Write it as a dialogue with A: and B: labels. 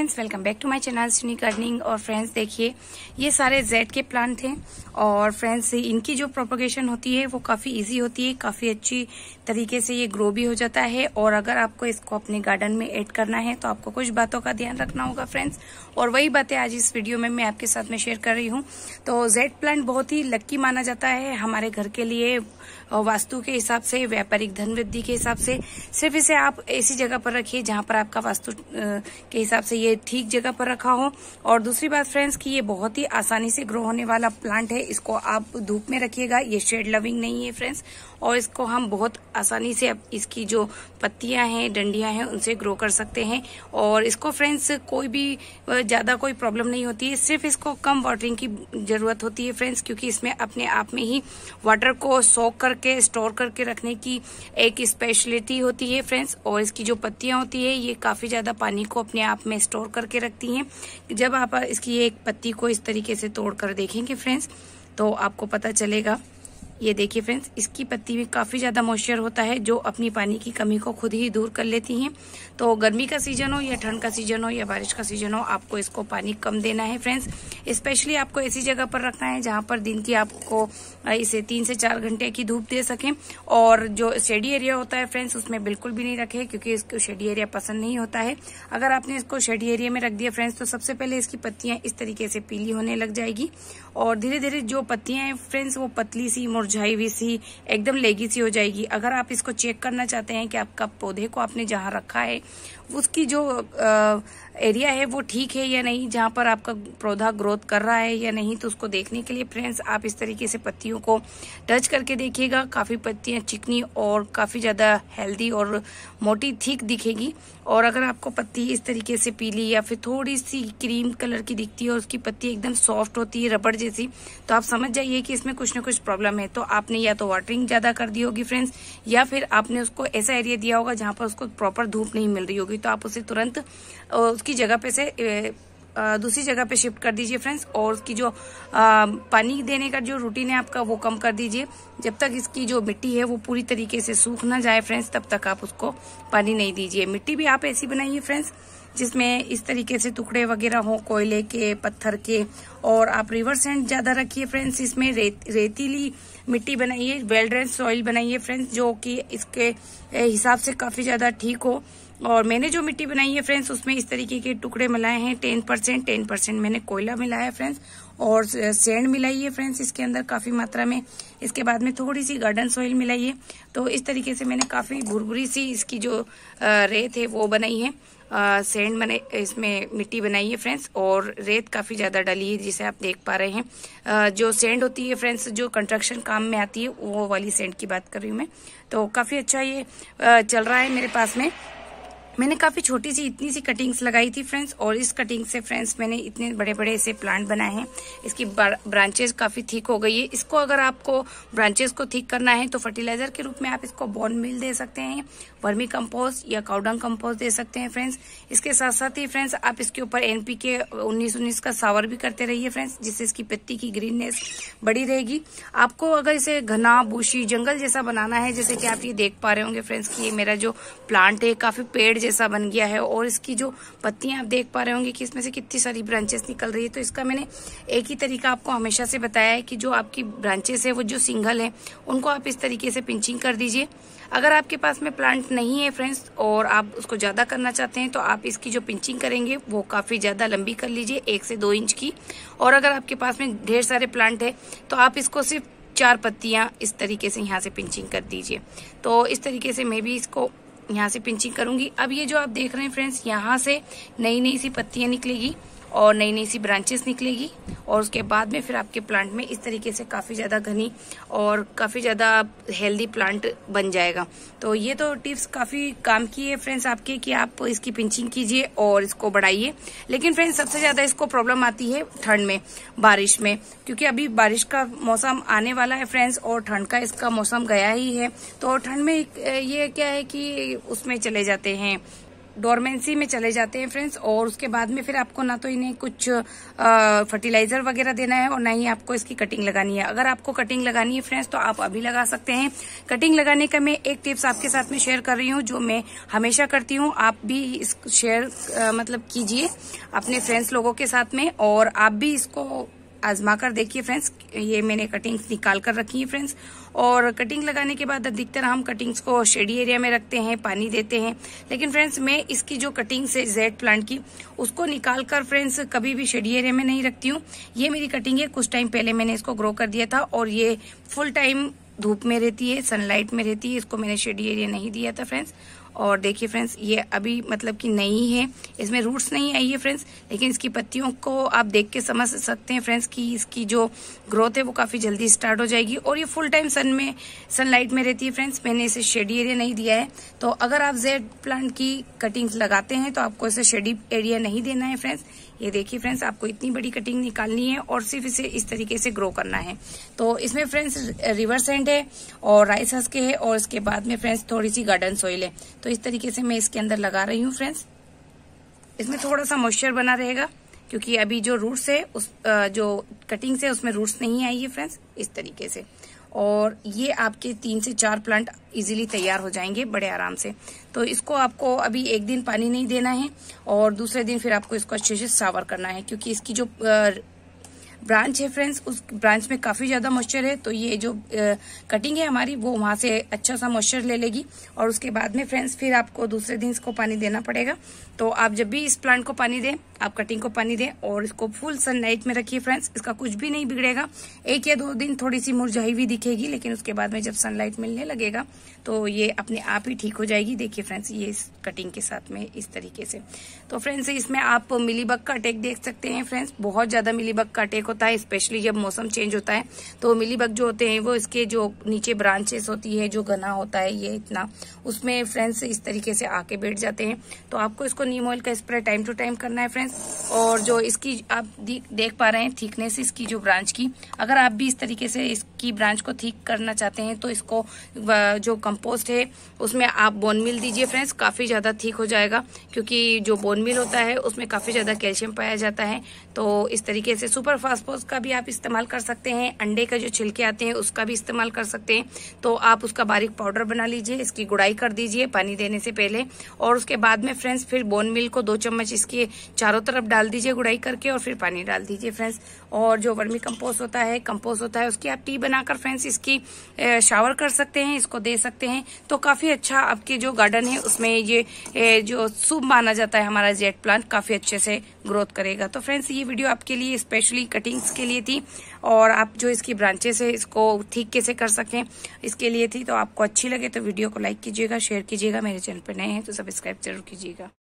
A: Friends, welcome back to my channel Sunny gardening. और friends देखिए, ये सारे जेड के प्लांट हैं और फ्रेंड्स इनकी जो प्रोपगेशन होती है वो काफी इजी होती है, काफी अच्छी तरीके से ये ग्रो भी हो जाता है। और अगर आपको इसको अपने गार्डन में ऐड करना है तो आपको कुछ बातों का ध्यान रखना होगा फ्रेंड्स, और वही बातें आज इस वीडियो में मैं आपके साथ में शेयर कर रही हूँ। तो जेड प्लांट बहुत ही लक्की माना जाता है हमारे घर के लिए, वास्तु के हिसाब से, व्यापारिक धन वृद्धि के हिसाब से। सिर्फ इसे आप ऐसी जगह पर रखिए जहां पर आपका वास्तु के हिसाब से ये ठीक जगह पर रखा हो। और दूसरी बात फ्रेंड्स कि ये बहुत ही आसानी से ग्रो होने वाला प्लांट है, इसको आप धूप में रखिएगा। ये शेड लविंग नहीं है फ्रेंड्स, और इसको हम बहुत आसानी से इसकी जो पत्तियां हैं, डंडियां हैं, उनसे ग्रो कर सकते हैं। और इसको फ्रेंड्स कोई भी ज्यादा कोई प्रॉब्लम नहीं होती है, सिर्फ इसको कम वाटरिंग की जरूरत होती है फ्रेंड्स, क्योंकि इसमें अपने आप में ही वाटर को सोक करके स्टोर करके रखने की एक स्पेशलिटी होती है फ्रेंड्स। और इसकी जो पत्तियां होती है ये काफी ज्यादा पानी को अपने आप में स्टोर करके रखती हैं। जब आप इसकी एक पत्ती को इस तरीके से तोड़ कर देखेंगे फ्रेंड्स तो आपको पता चलेगा। ये देखिए फ्रेंड्स, इसकी पत्ती में काफी ज्यादा मॉइस्चर होता है जो अपनी पानी की कमी को खुद ही दूर कर लेती हैं। तो गर्मी का सीजन हो या ठंड का सीजन हो या बारिश का सीजन हो, आपको इसको पानी कम देना है फ्रेंड्स। स्पेशली आपको ऐसी जगह पर रखना है जहां पर दिन की आपको इसे 3 से 4 घंटे की धूप दे सकें। और जो शेडी एरिया होता है फ्रेंड्स उसमें बिल्कुल भी नहीं रखे, क्योंकि इसको शेडी एरिया पसंद नहीं होता है। अगर आपने इसको शेडी एरिया में रख दिया फ्रेंड्स तो सबसे पहले इसकी पत्तियां इस तरीके से पीली होने लग जाएगी, और धीरे धीरे जो पत्तियां हैं फ्रेंड्स वो पतली सी, मुरझाई हुई सी, एकदम लेगी सी हो जाएगी। अगर आप इसको चेक करना चाहते हैं कि आपका पौधे को आपने जहां रखा है उसकी जो एरिया है वो ठीक है या नहीं, जहां पर आपका पौधा ग्रोथ कर रहा है या नहीं, तो उसको देखने के लिए फ्रेंड्स आप इस तरीके से पत्तियों को टच करके देखिएगा। काफी पत्तियां चिकनी और काफी ज्यादा हेल्दी और मोटी थिक दिखेगी। और अगर आपको पत्ती इस तरीके से पीली या फिर थोड़ी सी क्रीम कलर की दिखती है और उसकी पत्ती एकदम सॉफ्ट होती है, रबड़ जैसी, तो आप समझ जाइए कि इसमें कुछ ना कुछ प्रॉब्लम है। तो आपने या तो वाटरिंग ज्यादा कर दी होगी फ्रेंड्स, या फिर आपने उसको ऐसा एरिया दिया होगा जहां पर उसको प्रॉपर धूप नहीं मिल रही होगी। तो आप उसे तुरंत उसकी जगह पे से दूसरी जगह पे शिफ्ट कर दीजिए फ्रेंड्स। और उसकी जो पानी देने का जो रूटीन है आपका वो कम कर दीजिए। जब तक इसकी जो मिट्टी है वो पूरी तरीके से सूख ना जाए फ्रेंड्स, तब तक आप उसको पानी नहीं दीजिए। मिट्टी भी आप ऐसी बनाइए फ्रेंड्स जिसमें इस तरीके से टुकड़े वगैरह हो कोयले के, पत्थर के। और आप रिवर सैंड ज्यादा रखिए फ्रेंड्स, इसमें रेतीली मिट्टी बनाइए, वेल ड्रेन सॉइल बनाइए फ्रेंड्स, जो कि इसके हिसाब से काफी ज्यादा ठीक हो। और मैंने जो मिट्टी बनाई है फ्रेंड्स उसमें इस तरीके के टुकड़े मिलाए हैं, 10% मैंने कोयला मिलाया फ्रेंड्स, और सैंड मिलाई है फ्रेंड्स इसके अंदर काफी मात्रा में। इसके बाद में थोड़ी सी गार्डन सॉइल मिलाई है। तो इस तरीके से मैंने काफी भुरभुरी सी इसकी जो रेत है वो बनाई है, सैंड बने, इसमें मिट्टी बनाई है फ्रेंड्स। और रेत काफी ज्यादा डली है जिसे आप देख पा रहे हैं। जो सैंड होती है फ्रेंड्स जो कंस्ट्रक्शन काम में आती है वो वाली सैंड की बात कर रही हूँ मैं। तो काफी अच्छा ये चल रहा है मेरे पास में। मैंने काफी छोटी सी इतनी सी कटिंग्स लगाई थी फ्रेंड्स, और इस कटिंग से फ्रेंड्स मैंने इतने बड़े बड़े ऐसे प्लांट बनाए हैं। इसकी ब्रांचेस काफी थिक हो गई है। इसको अगर आपको ब्रांचेस को थिक करना है तो फर्टिलाइजर के रूप में आप इसको बोन मील दे सकते हैं, वर्मी कंपोस्ट या काउडंग कंपोस्ट दे सकते हैं फ्रेंड्स। इसके साथ साथ ही फ्रेंड्स आप इसके ऊपर NPK 19-19 का सावर भी करते रहिए फ्रेंड्स, जिससे इसकी पत्ती की ग्रीननेस बड़ी रहेगी। आपको अगर इसे घना बूशी जंगल जैसा बनाना है, जैसे कि आप ये देख पा रहे होंगे फ्रेंड्स कि ये मेरा जो प्लांट है काफी पेड़ जैसा बन गया है, और इसकी जो पत्तियां आप देख पा रहे होंगे कि इसमें से कितनी सारी ब्रांचेस निकल रही है। तो इसका मैंने एक ही तरीका आपको हमेशा से बताया है कि जो आपकी ब्रांचेस है वो जो सिंगल है उनको आप इस तरीके से पिंचिंग कर दीजिए। अगर आपके पास में प्लांट नहीं है फ्रेंड्स और आप उसको ज्यादा करना चाहते हैं तो आप इसकी जो पिंचिंग करेंगे वो काफी ज्यादा लंबी कर लीजिए, 1 से 2 इंच की। और अगर आपके पास में ढेर सारे प्लांट है तो आप इसको सिर्फ 4 पत्तियां इस तरीके से यहाँ से पिंचिंग कर दीजिए। तो इस तरीके से मैं भी इसको यहाँ से पिंचिंग करूंगी। अब ये जो आप देख रहे हैं फ्रेंड्स, यहाँ से नई नई सी पत्तियां निकलेगी और नई नई सी ब्रांचेस निकलेगी, और उसके बाद में फिर आपके प्लांट में इस तरीके से काफी ज्यादा घनी और काफी ज्यादा हेल्दी प्लांट बन जाएगा। तो ये तो टिप्स काफी काम की है फ्रेंड्स आपके, कि आप इसकी पिंचिंग कीजिए और इसको बढ़ाइए। लेकिन फ्रेंड्स सबसे ज्यादा इसको प्रॉब्लम आती है ठंड में, बारिश में, क्योंकि अभी बारिश का मौसम आने वाला है फ्रेंड्स, और ठंड का इसका मौसम गया ही है। तो ठंड में ये क्या है कि उसमें चले जाते हैं डोरमेंसी में चले जाते हैं फ्रेंड्स। और उसके बाद में फिर आपको ना तो इन्हें कुछ फर्टिलाइजर वगैरह देना है और ना ही आपको इसकी कटिंग लगानी है। अगर आपको कटिंग लगानी है फ्रेंड्स तो आप अभी लगा सकते हैं। कटिंग लगाने का मैं एक टिप्स आपके साथ में शेयर कर रही हूँ जो मैं हमेशा करती हूँ। आप भी इस शेयर मतलब कीजिए अपने फ्रेंड्स लोगों के साथ में और आप भी इसको आजमा कर देखिए फ्रेंड्स। ये मैंने कटिंग्स निकाल कर रखी है फ्रेंड्स। और कटिंग लगाने के बाद अधिकतर हम कटिंग्स को शेडी एरिया में रखते हैं, पानी देते हैं। लेकिन फ्रेंड्स मैं इसकी जो कटिंग्स है जेड प्लांट की उसको निकाल कर फ्रेंड्स कभी भी शेडी एरिया में नहीं रखती हूँ। ये मेरी कटिंग है, कुछ टाइम पहले मैंने इसको ग्रो कर दिया था और ये फुल टाइम धूप में रहती है, सनलाइट में रहती है। इसको मैंने शेडी एरिया नहीं दिया था फ्रेंड्स। और देखिए फ्रेंड्स ये अभी मतलब कि नई है, इसमें रूट्स नहीं आई है फ्रेंड्स, लेकिन इसकी पत्तियों को आप देख के समझ सकते हैं फ्रेंड्स कि इसकी जो ग्रोथ है वो काफी जल्दी स्टार्ट हो जाएगी। और ये फुल टाइम सनलाइट में रहती है फ्रेंड्स। मैंने इसे शेडी एरिया नहीं दिया है। तो अगर आप जेड प्लांट की कटिंग्स लगाते हैं तो आपको इसे शेडी एरिया नहीं देना है फ्रेंड्स। ये देखिए फ्रेंड्स आपको इतनी बड़ी कटिंग निकालनी है और सिर्फ इसे इस तरीके से ग्रो करना है। तो इसमें फ्रेंड्स रिवर्स एंड है और राइस हस्क है और इसके बाद में फ्रेंड्स थोड़ी सी गार्डन सॉइल है। तो इस तरीके से मैं इसके अंदर लगा रही हूँ फ्रेंड्स। इसमें थोड़ा सा मॉइस्चर बना रहेगा क्योंकि अभी जो रूट्स है उस जो कटिंग्स है उसमें रूट्स नहीं आई है फ्रेंड्स, इस तरीके से। और ये आपके 3 से 4 प्लांट इजीली तैयार हो जाएंगे बड़े आराम से। तो इसको आपको अभी एक दिन पानी नहीं देना है और दूसरे दिन फिर आपको इसको अच्छे से सावर करना है क्योंकि इसकी जो ब्रांच है फ्रेंड्स उस ब्रांच में काफी ज्यादा मॉइस्चर है। तो ये जो कटिंग है हमारी वो वहां से अच्छा सा मॉइस्चर ले लेगी और उसके बाद में फ्रेंड्स फिर आपको दूसरे दिन इसको पानी देना पड़ेगा। तो आप जब भी इस प्लांट को पानी दें, आप कटिंग को पानी दें और इसको फुल सनलाइट में रखिए फ्रेंड्स। इसका कुछ भी नहीं बिगड़ेगा। 1 या 2 दिन थोड़ी सी मुरझाई हुई दिखेगी लेकिन उसके बाद में जब सनलाइट मिलने लगेगा तो ये अपने आप ही ठीक हो जाएगी। देखिए फ्रेंड्स ये इस कटिंग के साथ में इस तरीके से। तो फ्रेंड्स इसमें आप मिलीबग का अटैक देख सकते हैं फ्रेंड्स। बहुत ज्यादा मिलीबग का अटैक होता है स्पेशली जब मौसम चेंज होता है। तो मिलीबग जो होते हैं वो इसके जो नीचे ब्रांचेस होती है, जो घना होता है ये इतना, उसमें फ्रेंड्स इस तरीके से आके बैठ जाते हैं। तो आपको इसको नीम ऑयल का स्प्रे टाइम टू टाइम करना है फ्रेंड्स। और जो इसकी आप देख पा रहे हैं थिकनेस इसकी जो ब्रांच की, अगर आप भी इस तरीके से इसकी ब्रांच को ठीक करना चाहते हैं तो इसको जो कंपोस्ट है उसमें आप बोन मिल दीजिए फ्रेंड्स। काफी ज्यादा ठीक हो जाएगा क्योंकि जो बोन मिल होता है उसमें काफी ज्यादा कैल्शियम पाया जाता है। तो इस तरीके से सुपर फास्फोरस का भी आप इस्तेमाल कर सकते हैं। अंडे का जो छिलके आते हैं उसका भी इस्तेमाल कर सकते हैं। तो आप उसका बारीक पाउडर बना लीजिए, इसकी गुड़ाई कर दीजिए पानी देने से पहले। और उसके बाद में फ्रेंड्स फिर बोन मिल को 2 चम्मच इसके चारों तरफ डाल दीजिए गुड़ाई करके और फिर पानी डाल दीजिए फ्रेंड्स। और जो वर्मी कंपोस्ट होता है उसकी आप टी बनाकर फ्रेंड्स इसकी शावर कर सकते हैं, इसको दे सकते हैं। तो काफी अच्छा आपके जो गार्डन है उसमें ये जो शुभ माना जाता है हमारा जेड प्लांट काफी अच्छे से ग्रोथ करेगा। तो फ्रेंड्स ये वीडियो आपके लिए स्पेशली कटिंग्स के लिए थी और आप जो इसकी ब्रांचेस है इसको ठीक कैसे कर सकें इसके लिए थी। तो आपको अच्छी लगे तो वीडियो को लाइक कीजिएगा, शेयर कीजिएगा। मेरे चैनल पर नए हैं तो सब्सक्राइब जरूर कीजिएगा।